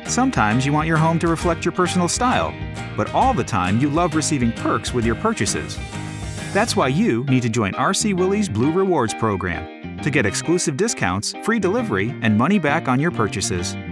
Sometimes you want your home to reflect your personal style, but all the time you love receiving perks with your purchases. That's why you need to join RC Willey's Blue Rewards program to get exclusive discounts, free delivery, and money back on your purchases.